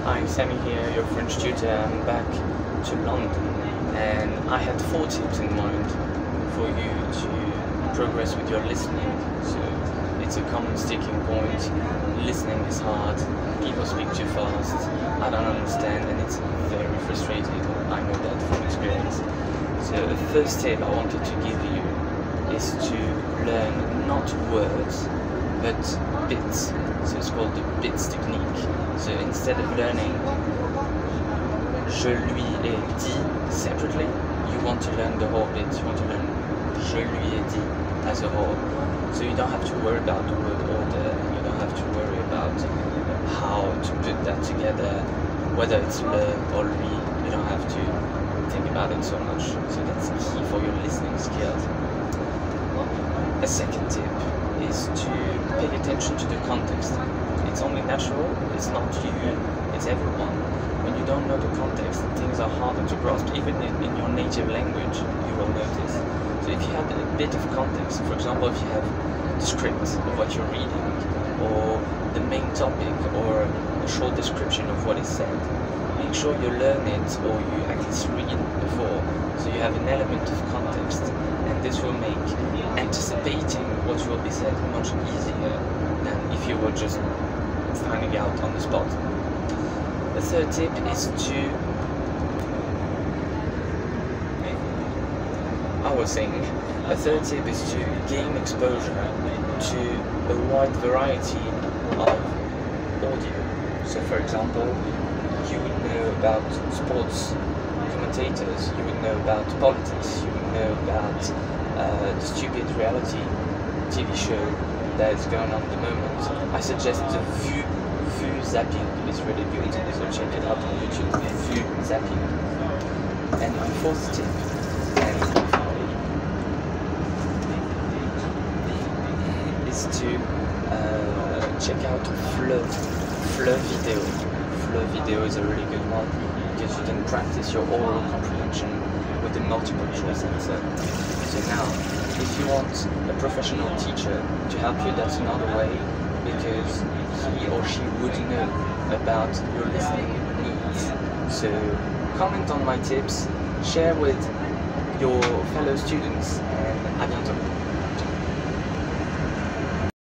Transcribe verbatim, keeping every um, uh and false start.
Hi, Sammy here, your French tutor. I'm back to London and I had four tips in mind for you to progress with your listening. So it's a common sticking point. Listening is hard, people speak too fast, I don't understand, and it's very frustrating. I know that from experience. So the first tip I wanted to give you is to learn not words but bits. So it's called the bits technique. So instead of learning je lui ai dit separately, you want to learn the whole bit. You want to learn je lui ai dit as a whole. So you don't have to worry about the word order, you don't have to worry about how to put that together, whether it's le or lui, you don't have to think about it so much. So that's key for your listening skills. A second tip is to pay attention to the context. It's only natural, it's not you, it's everyone. When you don't know the context, things are harder to grasp. Even in, in your native language, you will notice. So if you have a bit of context, for example, if you have the script of what you're reading, or the main topic, or a short description of what is said, make sure you learn it, or you at least read it before, so you have an element of context, and this will make anticipating what will be said much easier than if you were just finding out on the spot. The third tip is to, I was saying, a third tip is to gain exposure to a wide variety of audio. So for example, you would know about sports commentators, you would know about politics, you would know about uh, the stupid reality T V show that is going on at the moment. I suggest the Vue, Vue Zapping is really good, so check it out on YouTube, Vue Zapping. And my fourth tip, and is to uh, check out Fleu, Fleu Video. Fleu Video is a really good one because you can practice your oral comprehension with the multiple choice answer. So now, if you want a professional teacher to help you, that's another way, because he or she would know about your listening needs. So comment on my tips, share with your fellow students, and à bientôt.